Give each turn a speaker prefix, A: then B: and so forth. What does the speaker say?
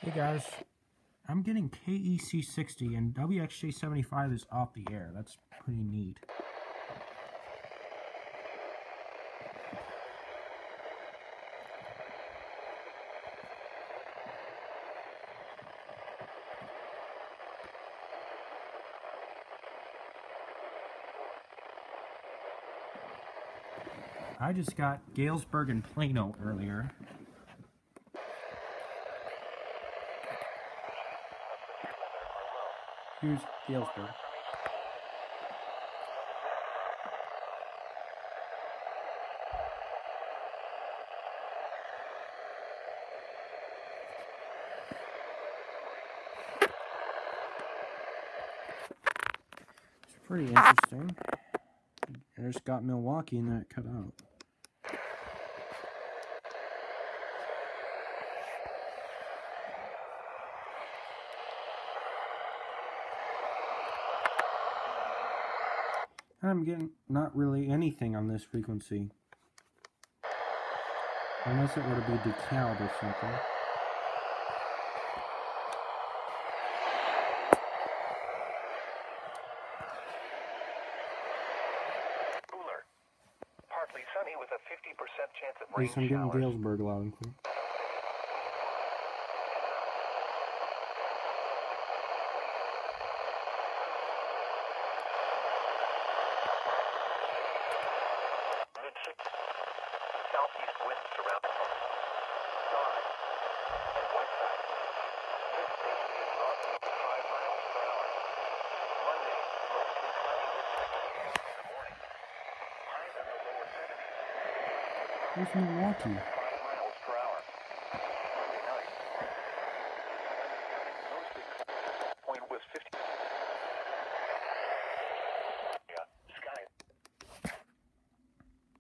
A: Hey guys, I'm getting KEC 60 and WXJ 75 is off the air. That's pretty neat. I just got Galesburg and Plano earlier. Here's Galesburg. It's pretty interesting. I just got Milwaukee and that cut out. I'm getting not really anything on this frequency. Unless it were to be decaled or something.
B: Cooler. Partly sunny with a 50% chance of
A: At
B: rain
A: least I'm getting
B: showers.
A: Galesburg loud and clear.
B: Southeast winds around the side and west side. This station is northeast 5 miles per hour. Monday, mostly cloudy with 60 in the morning. Highs in the lower 70s.
A: Where's Milwaukee?